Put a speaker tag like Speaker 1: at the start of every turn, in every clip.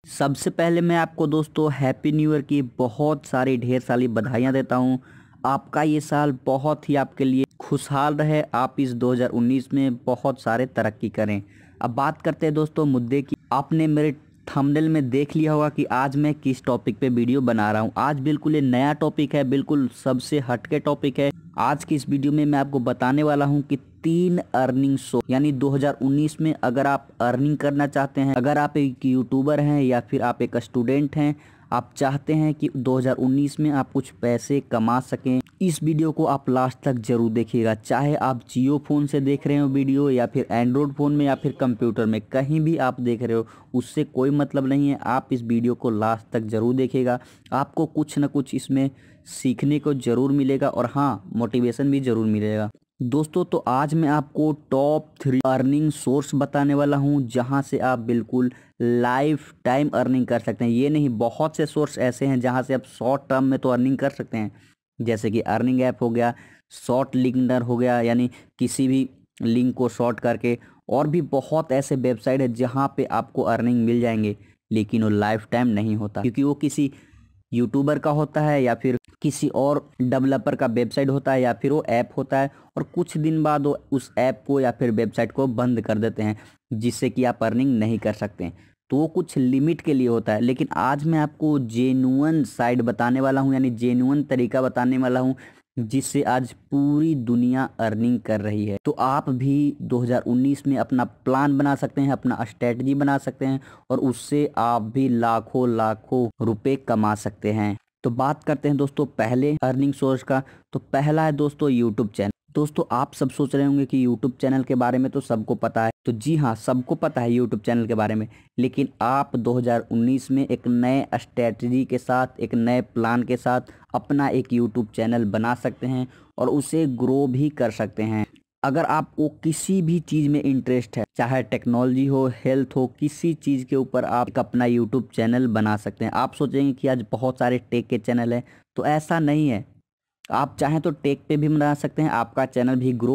Speaker 1: सबसे पहले मैं आपको दोस्तों हैप्पी न्यू ईयर की बहुत सारी ढेर सारी बधाइयाँ देता हूँ। आपका ये साल बहुत ही आपके लिए खुशहाल रहे। आप इस 2019 में बहुत सारे तरक्की करें। अब बात करते हैं दोस्तों मुद्दे की। आपने मेरे थंबनेल में देख लिया होगा कि आज मैं किस टॉपिक पे वीडियो बना रहा हूँ। आज बिल्कुल ये नया टॉपिक है, बिल्कुल सबसे हटके टॉपिक है। आज की इस वीडियो में मैं आपको बताने वाला हूँ कि 3 अर्निंग सोर्स यानी 2019 में अगर आप अर्निंग करना चाहते हैं, अगर आप एक यूट्यूबर हैं या फिर आप एक स्टूडेंट हैं, आप चाहते हैं कि 2019 में आप कुछ पैसे कमा सकें, इस वीडियो को आप लास्ट तक जरूर देखिएगा। चाहे आप जियो फ़ोन से देख रहे हो वीडियो या फिर एंड्रॉयड फ़ोन में या फिर कंप्यूटर में, कहीं भी आप देख रहे हो, उससे कोई मतलब नहीं है। आप इस वीडियो को लास्ट तक ज़रूर देखिएगा। आपको कुछ ना कुछ इसमें सीखने को ज़रूर मिलेगा और हाँ, मोटिवेशन भी ज़रूर मिलेगा। दोस्तों तो आज मैं आपको टॉप 3 अर्निंग सोर्स बताने वाला हूं जहां से आप बिल्कुल लाइफ टाइम अर्निंग कर सकते हैं। ये नहीं, बहुत से सोर्स ऐसे हैं जहां से आप शॉर्ट टर्म में तो अर्निंग कर सकते हैं, जैसे कि अर्निंग ऐप हो गया, शॉर्ट लिंकर हो गया, यानी किसी भी लिंक को शॉर्ट करके, और भी बहुत ऐसे वेबसाइट है जहां पे आपको अर्निंग मिल जाएंगे, लेकिन वो लाइफ टाइम नहीं होता, क्योंकि वो किसी यूट्यूबर का होता है या फिर किसी और डेवलपर का वेबसाइट होता है या फिर वो ऐप होता है, और कुछ दिन बाद वो उस ऐप को या फिर वेबसाइट को बंद कर देते हैं, जिससे कि आप अर्निंग नहीं कर सकते हैं। तो वो कुछ लिमिट के लिए होता है। लेकिन आज मैं आपको जेन्युइन साइट बताने वाला हूँ, यानी जेन्युइन तरीका बताने वाला हूँ, जिससे आज पूरी दुनिया अर्निंग कर रही है। तो आप भी 2019 में अपना प्लान बना सकते हैं, अपना स्ट्रेटजी बना सकते हैं, और उससे आप भी लाखों लाखों रुपए कमा सकते हैं। तो बात करते हैं दोस्तों पहले अर्निंग सोर्स का। तो पहला है दोस्तों यूट्यूब चैनल। दोस्तों आप सब सोच रहे होंगे कि यूट्यूब चैनल के बारे में तो सबको पता है। तो जी हाँ, सबको पता है यूट्यूब चैनल के बारे में, लेकिन आप 2019 में एक नए स्ट्रेटजी के साथ, एक नए प्लान के साथ अपना एक यूट्यूब चैनल बना सकते हैं और उसे ग्रो भी कर सकते हैं। अगर आपको किसी भी चीज़ में इंटरेस्ट है, चाहे टेक्नोलॉजी हो, हेल्थ हो, किसी चीज़ के ऊपर आप एक अपना यूट्यूब चैनल बना सकते हैं। आप सोचेंगे कि आज बहुत सारे टेक के चैनल हैं, तो ऐसा नहीं है। आप चाहें तो टेक पे भी बना सकते हैं, आपका चैनल भी ग्रो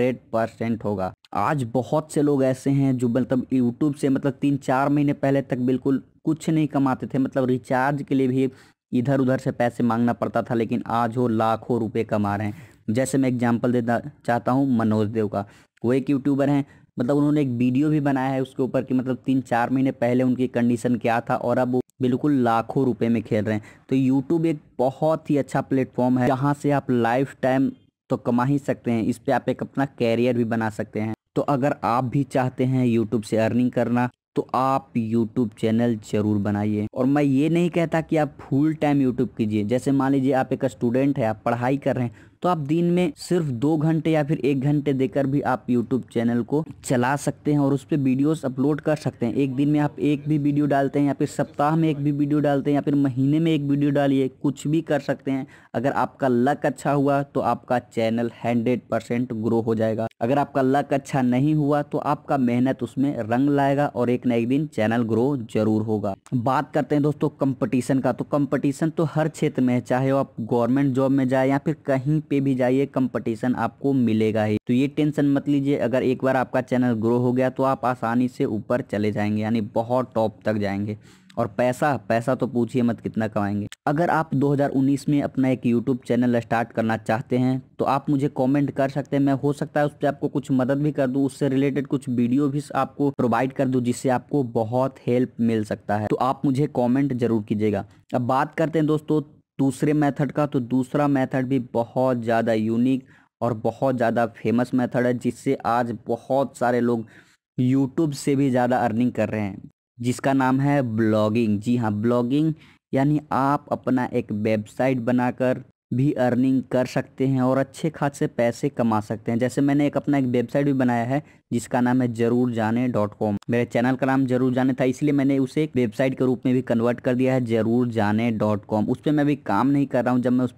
Speaker 1: 100% होगा। आज बहुत से लोग ऐसे हैं जो मतलब यूट्यूब से मतलब 3-4 महीने पहले तक बिल्कुल कुछ नहीं कमाते थे, मतलब रिचार्ज के लिए भी इधर उधर से पैसे मांगना पड़ता था, लेकिन आज वो लाखों रुपए कमा रहे हैं। जैसे मैं एग्जांपल देना चाहता हूँ मनोज देव का। वो एक यूट्यूबर हैं, मतलब उन्होंने एक वीडियो भी बनाया है उसके ऊपर कि मतलब 3-4 महीने पहले उनकी कंडीशन क्या था, और अब वो बिल्कुल लाखों रुपए में खेल रहे हैं। तो यूट्यूब एक बहुत ही अच्छा प्लेटफॉर्म है जहाँ से आप लाइफ टाइम तो कमा ही सकते हैं, इस पे आप एक अपना कैरियर भी बना सकते हैं। तो अगर आप भी चाहते हैं यूट्यूब से अर्निंग करना, तो आप यूट्यूब चैनल जरूर बनाइए। और मैं ये नहीं कहता कि आप फुल टाइम यूट्यूब कीजिए। जैसे मान लीजिए आप एक स्टूडेंट है, आप पढ़ाई कर रहे हैं, तो आप दिन में सिर्फ 2 घंटे या फिर 1 घंटे देकर भी आप यूट्यूब चैनल को चला सकते हैं और उस पर वीडियोस अपलोड कर सकते हैं। एक दिन में आप एक भी वीडियो डालते हैं, या फिर सप्ताह में एक भी वीडियो डालते हैं, या फिर महीने में एक वीडियो डालिए, कुछ भी कर सकते हैं। अगर आपका लक अच्छा हुआ तो आपका चैनल 100% ग्रो हो जाएगा। अगर आपका लक अच्छा नहीं हुआ तो आपका मेहनत उसमें रंग लाएगा और एक न एक दिन चैनल ग्रो जरूर होगा। बात करते हैं दोस्तों कंपटीशन का। तो कंपटीशन तो हर क्षेत्र में है, चाहे आप गवर्नमेंट जॉब में जाए या फिर कहीं पे भी जाइए, कंपटीशन आपको मिलेगा ही। तो ये टेंशन मत लीजिए। अगर एक बार आपका चैनल ग्रो हो गया तो आप आसानी से ऊपर चले जाएंगे, यानी बहुत टॉप तक जाएंगे। और पैसा पैसा तो पूछिए मत कितना कमाएंगे। अगर आप 2019 में अपना एक यूट्यूब चैनल स्टार्ट करना चाहते हैं तो आप मुझे कमेंट कर सकते हैं। मैं हो सकता है उस पर आपको कुछ मदद भी कर दूं, उससे रिलेटेड कुछ वीडियो भी आपको प्रोवाइड कर दूं, जिससे आपको बहुत हेल्प मिल सकता है। तो आप मुझे कमेंट जरूर कीजिएगा। अब बात करते हैं दोस्तों दूसरे मेथड का। तो दूसरा मेथड भी बहुत ज़्यादा यूनिक और बहुत ज़्यादा फेमस मेथड है, जिससे आज बहुत सारे लोग यूट्यूब से भी ज़्यादा अर्निंग कर रहे हैं, जिसका नाम है ब्लॉगिंग। जी हाँ, ब्लॉगिंग यानी आप अपना एक वेबसाइट बनाकर भी अर्निंग कर सकते हैं और अच्छे खासे पैसे कमा सकते हैं। जैसे मैंने अपना एक वेबसाइट भी बनाया है जिसका नाम है जरूरजाने.com। मेरे चैनल का नाम जरूर जाने था, इसलिए मैंने उसे एक वेबसाइट के रूप में भी कन्वर्ट कर दिया है, जरूरजाने.com। उस पर मैं अभी काम नहीं कर रहा हूँ। जब मैं उस पर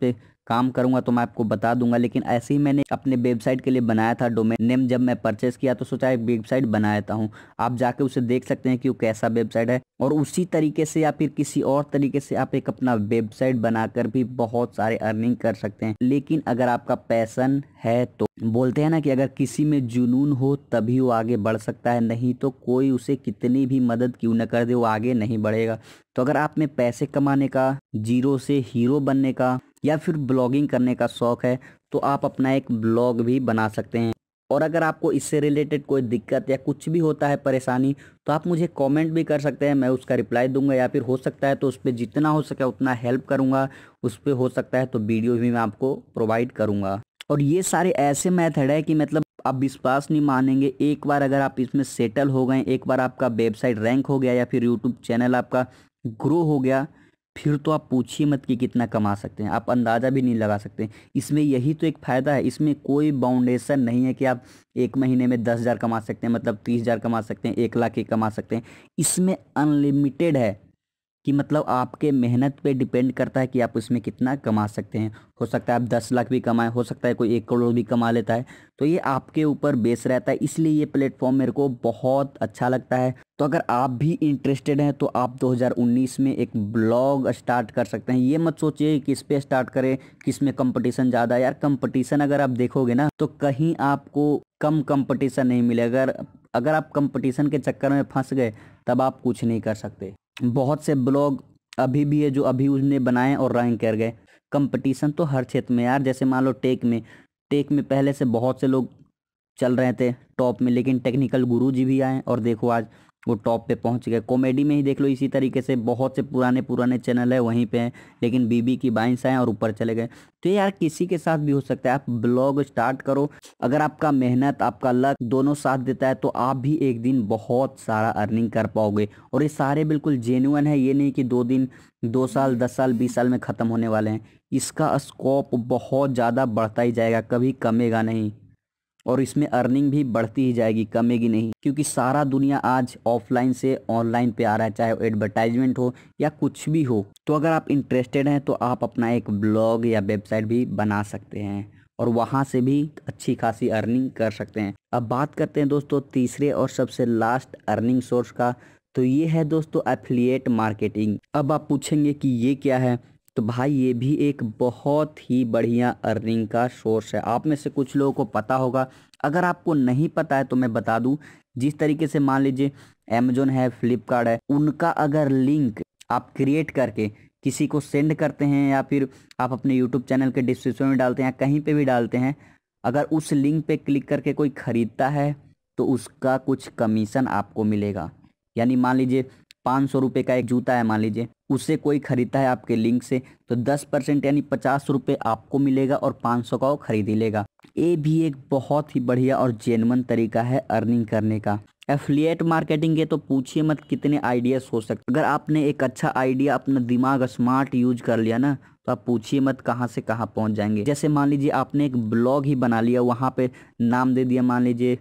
Speaker 1: काम करूंगा तो मैं आपको बता दूंगा। लेकिन ऐसे ही मैंने अपने वेबसाइट के लिए बनाया था डोमेन नेम, जब मैं परचेस किया तो सोचा एक वेबसाइट बनाता हूं। आप जाके उसे देख सकते हैं कि वो कैसा वेबसाइट है, और उसी तरीके से या फिर किसी और तरीके से आप एक अपना वेबसाइट बनाकर भी बहुत सारे अर्निंग कर सकते हैं। लेकिन अगर आपका पैशन है तो बोलते हैं ना कि अगर किसी में जुनून हो तभी वो आगे बढ़ सकता है, नहीं तो कोई उसे कितनी भी मदद क्यों न कर दे वो आगे नहीं बढ़ेगा। तो अगर आप में पैसे कमाने का, जीरो से हीरो बनने का या फिर ब्लॉगिंग करने का शौक है तो आप अपना एक ब्लॉग भी बना सकते हैं। और अगर आपको इससे रिलेटेड कोई दिक्कत या कुछ भी होता है परेशानी, तो आप मुझे कमेंट भी कर सकते हैं, मैं उसका रिप्लाई दूंगा, या फिर हो सकता है तो उस पर जितना हो सके उतना हेल्प करूंगा। उस पर हो सकता है तो वीडियो भी मैं आपको प्रोवाइड करूंगा। और ये सारे ऐसे मेथड है कि मतलब आप विश्वास नहीं मानेंगे, एक बार अगर आप इसमें सेटल हो गए, एक बार आपका वेबसाइट रैंक हो गया या फिर यूट्यूब चैनल आपका ग्रो हो गया, फिर तो आप पूछिए मत कि कितना कमा सकते हैं, आप अंदाज़ा भी नहीं लगा सकते। इसमें यही तो एक फ़ायदा है, इसमें कोई बाउंडेशन नहीं है कि आप एक महीने में 10,000 कमा सकते हैं, मतलब 30,000 कमा सकते हैं, 1 लाख ही कमा सकते हैं। इसमें अनलिमिटेड है कि मतलब आपके मेहनत पे डिपेंड करता है कि आप उसमें कितना कमा सकते हैं। हो सकता है आप 10 लाख भी कमाएं, हो सकता है कोई 1 करोड़ भी कमा लेता है, तो ये आपके ऊपर बेस रहता है। इसलिए ये प्लेटफॉर्म मेरे को बहुत अच्छा लगता है। तो अगर आप भी इंटरेस्टेड हैं तो आप 2019 में एक ब्लॉग स्टार्ट कर सकते हैं। ये मत सोचिए किस पे स्टार्ट करें, किस में कंपटीशन ज़्यादा है। यार कंपटीशन अगर आप देखोगे ना तो कहीं आपको कम कंपटीशन नहीं मिलेगा। अगर आप कंपटीशन के चक्कर में फंस गए तब आप कुछ नहीं कर सकते। बहुत से ब्लॉग अभी भी है जो अभी उसने बनाए और रैंक कर गए। कंपटीशन तो हर क्षेत्र में यार, जैसे मान लो टेक में पहले से बहुत से लोग चल रहे थे टॉप में, लेकिन टेक्निकल गुरु जी भी आए और देखो आज वो टॉप पे पहुंच गए। कॉमेडी में ही देख लो, इसी तरीके से बहुत से पुराने पुराने चैनल है वहीं पे हैं, लेकिन बीबी की बाइंस आए और ऊपर चले गए। तो यार किसी के साथ भी हो सकता है। आप ब्लॉग स्टार्ट करो, अगर आपका मेहनत आपका लक दोनों साथ देता है तो आप भी एक दिन बहुत सारा अर्निंग कर पाओगे। और ये सारे बिल्कुल जेन्युइन है, ये नहीं कि 2 दिन 2 साल 10 साल 20 साल में ख़त्म होने वाले हैं। इसका स्कोप बहुत ज़्यादा बढ़ता ही जाएगा, कभी कमेगा नहीं। और इसमें अर्निंग भी बढ़ती ही जाएगी, कमेगी नहीं, क्योंकि सारा दुनिया आज ऑफलाइन से ऑनलाइन पे आ रहा है, चाहे एडवर्टाइजमेंट हो या कुछ भी हो। तो अगर आप इंटरेस्टेड हैं तो आप अपना एक ब्लॉग या वेबसाइट भी बना सकते हैं और वहाँ से भी अच्छी खासी अर्निंग कर सकते हैं। अब बात करते हैं दोस्तों तीसरे और सबसे लास्ट अर्निंग सोर्स का, तो ये है दोस्तों एफिलिएट मार्केटिंग। अब आप पूछेंगे कि ये क्या है, तो भाई ये भी एक बहुत ही बढ़िया अर्निंग का सोर्स है। आप में से कुछ लोगों को पता होगा, अगर आपको नहीं पता है तो मैं बता दूं। जिस तरीके से मान लीजिए अमेजोन है, फ्लिपकार्ट है, उनका अगर लिंक आप क्रिएट करके किसी को सेंड करते हैं या फिर आप अपने यूट्यूब चैनल के डिस्क्रिप्शन में डालते हैं, कहीं पे भी डालते हैं, अगर उस लिंक पे क्लिक करके कोई ख़रीदता है तो उसका कुछ कमीशन आपको मिलेगा। यानी मान लीजिए 500 रुपये का एक जूता है, मान लीजिए उसे कोई खरीदता है आपके लिंक से, तो 10% यानी 50 रुपये आपको मिलेगा और 500 का वो खरीद ही लेगा। ये भी एक बहुत ही बढ़िया और जेन्युइन तरीका है अर्निंग करने का। एफिलिएट मार्केटिंग के तो पूछिए मत कितने आइडियाज हो सकते। अगर आपने एक अच्छा आइडिया, अपना दिमाग स्मार्ट यूज कर लिया ना, तो आप पूछिए मत कहाँ से कहाँ पहुँच जाएंगे। जैसे मान लीजिए आपने एक ब्लॉग ही बना लिया, वहाँ पे नाम दे दिया मान लीजिए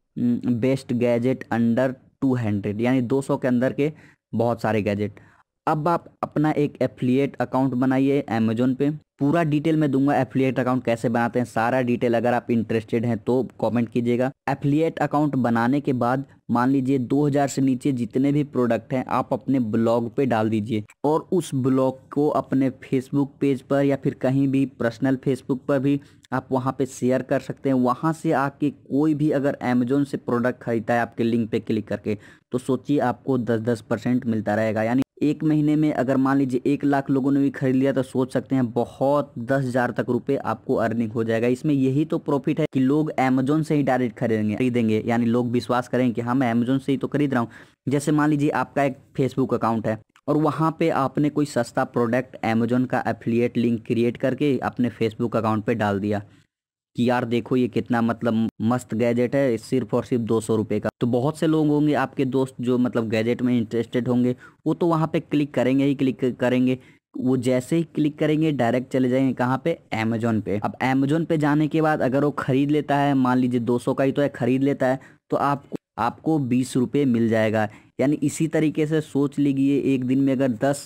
Speaker 1: बेस्ट गैजेट अंडर 200, यानी 200 के अंदर के बहुत सारे गैजेट। अब आप अपना एक एफिलिएट अकाउंट बनाइए अमेजोन पे। पूरा डिटेल मैं दूंगा एफिलिएट अकाउंट कैसे बनाते हैं, सारा डिटेल अगर आप इंटरेस्टेड हैं तो कमेंट कीजिएगा। एफिलिएट अकाउंट बनाने के बाद मान लीजिए 2000 से नीचे जितने भी प्रोडक्ट हैं आप अपने ब्लॉग पे डाल दीजिए, और उस ब्लॉग को अपने फेसबुक पेज पर या फिर कहीं भी पर्सनल फेसबुक पर भी आप वहाँ पे शेयर कर सकते हैं। वहाँ से आके कोई भी अगर अमेजोन से प्रोडक्ट खरीदता है आपके लिंक पे क्लिक करके, तो सोचिए आपको 10% मिलता रहेगा। यानी एक महीने में अगर मान लीजिए 1 लाख लोगों ने भी खरीद लिया तो सोच सकते हैं बहुत 10,000 तक रुपए आपको अर्निंग हो जाएगा। इसमें यही तो प्रॉफिट है कि लोग अमेजोन से ही डायरेक्ट खरीदेंगे, यानी लोग विश्वास करेंगे कि हाँ मैं अमेजोन से ही तो खरीद रहा हूँ। जैसे मान लीजिए आपका एक फेसबुक अकाउंट है और वहाँ पे आपने कोई सस्ता प्रोडक्ट अमेजोन का एफिलिएट लिंक क्रिएट करके अपने फेसबुक अकाउंट पे डाल दिया कि यार देखो ये कितना मतलब मस्त गैजेट है, सिर्फ और सिर्फ 200 रुपये का। तो बहुत से लोग होंगे आपके दोस्त जो मतलब गैजेट में इंटरेस्टेड होंगे, वो तो वहाँ पे क्लिक करेंगे ही क्लिक करेंगे। वो जैसे ही क्लिक करेंगे डायरेक्ट चले जाएंगे कहाँ पे, अमेजोन पे। अब अमेजोन पे जाने के बाद अगर वो खरीद लेता है, मान लीजिए 200 का ही तो है, खरीद लेता है, तो आपको 20 रुपये मिल जाएगा। यानी इसी तरीके से सोच लीजिए एक दिन में अगर 10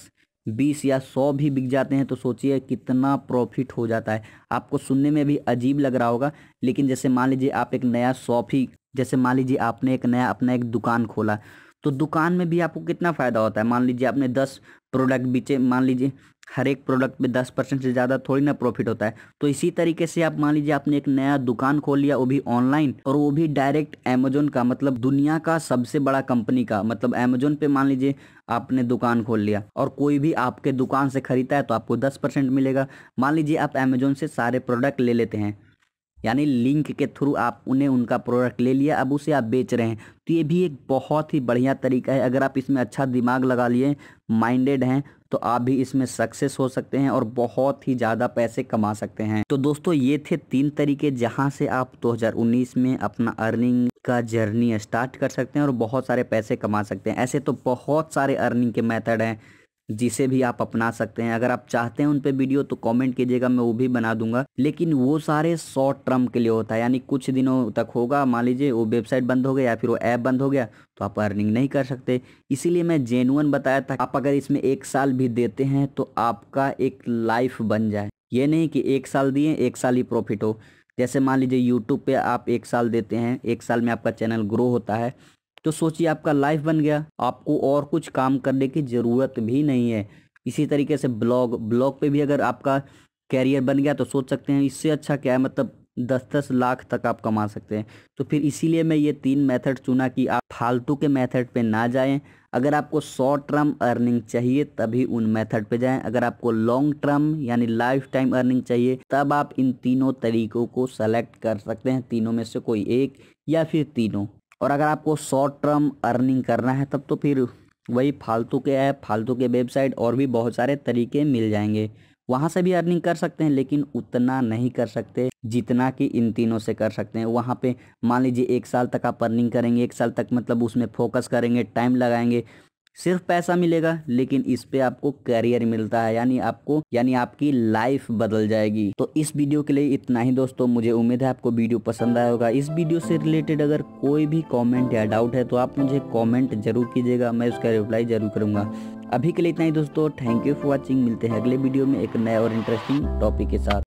Speaker 1: 20 या 100 भी बिक जाते हैं तो सोचिए कितना प्रॉफिट हो जाता है। आपको सुनने में भी अजीब लग रहा होगा, लेकिन जैसे मान लीजिए आप एक नया शॉप ही, जैसे मान लीजिए आपने एक नया अपना एक दुकान खोला, तो दुकान में भी आपको कितना फ़ायदा होता है। मान लीजिए आपने 10 प्रोडक्ट बेचे, मान लीजिए हर एक प्रोडक्ट पे 10% से ज़्यादा थोड़ी ना प्रॉफिट होता है। तो इसी तरीके से आप मान लीजिए आपने एक नया दुकान खोल लिया, वो भी ऑनलाइन, और वो भी डायरेक्ट अमेजोन का, मतलब दुनिया का सबसे बड़ा कंपनी का, मतलब अमेजोन पे मान लीजिए आपने दुकान खोल लिया और कोई भी आपके दुकान से खरीदता है तो आपको 10% मिलेगा। मान लीजिए आप अमेजोन से सारे प्रोडक्ट ले लेते हैं, यानी लिंक के थ्रू आप उन्हें उनका प्रोडक्ट ले लिया, अब उसे आप बेच रहे हैं। तो ये भी एक बहुत ही बढ़िया तरीका है। अगर आप इसमें अच्छा दिमाग लगा लिए, माइंडेड हैं, तो आप भी इसमें सक्सेस हो सकते हैं और बहुत ही ज़्यादा पैसे कमा सकते हैं। तो दोस्तों ये थे 3 तरीके जहां से आप 2019 में अपना अर्निंग का जर्नी स्टार्ट कर सकते हैं और बहुत सारे पैसे कमा सकते हैं। ऐसे तो बहुत सारे अर्निंग के मेथड हैं जिसे भी आप अपना सकते हैं। अगर आप चाहते हैं उन पे वीडियो तो कमेंट कीजिएगा, मैं वो भी बना दूंगा। लेकिन वो सारे शॉर्ट टर्म के लिए होता है, यानी कुछ दिनों तक होगा। मान लीजिए वो वेबसाइट बंद हो गया या फिर वो ऐप बंद हो गया तो आप अर्निंग नहीं कर सकते। इसीलिए मैं जेन्युइन बताया था। आप अगर इसमें 1 साल भी देते हैं तो आपका एक लाइफ बन जाए। ये नहीं कि 1 साल दिए 1 साल ही प्रॉफिट हो। जैसे मान लीजिए यूट्यूब पे आप 1 साल देते हैं, 1 साल में आपका चैनल ग्रो होता है, तो सोचिए आपका लाइफ बन गया, आपको और कुछ काम करने की ज़रूरत भी नहीं है। इसी तरीके से ब्लॉग पे भी अगर आपका कैरियर बन गया तो सोच सकते हैं इससे अच्छा क्या है, मतलब 10-10 लाख तक आप कमा सकते हैं। तो फिर इसीलिए मैं ये 3 मेथड चुना कि आप फालतू के मेथड पे ना जाएं। अगर आपको शॉर्ट टर्म अर्निंग चाहिए तभी उन मेथड पे जाएं। अगर आपको लॉन्ग टर्म यानी लाइफ टाइम अर्निंग चाहिए तब आप इन तीनों तरीकों को सेलेक्ट कर सकते हैं, तीनों में से कोई एक या फिर तीनों। और अगर आपको शॉर्ट टर्म अर्निंग करना है तब तो फिर वही फालतू के ऐप, फालतू के वेबसाइट और भी बहुत सारे तरीके मिल जाएंगे, वहाँ से भी अर्निंग कर सकते हैं, लेकिन उतना नहीं कर सकते जितना कि इन तीनों से कर सकते हैं। वहाँ पे मान लीजिए 1 साल तक आप अर्निंग करेंगे, 1 साल तक मतलब उसमें फोकस करेंगे, टाइम लगाएंगे, सिर्फ पैसा मिलेगा, लेकिन इस पे आपको करियर मिलता है, यानी आपकी लाइफ बदल जाएगी। तो इस वीडियो के लिए इतना ही दोस्तों। मुझे उम्मीद है आपको वीडियो पसंद आया होगा। इस वीडियो से रिलेटेड अगर कोई भी कमेंट या डाउट है तो आप मुझे कमेंट जरूर कीजिएगा, मैं उसका रिप्लाई जरूर करूंगा। अभी के लिए इतना ही दोस्तों, थैंक यू फॉर वॉचिंग। मिलते हैं अगले वीडियो में एक नया और इंटरेस्टिंग टॉपिक के साथ।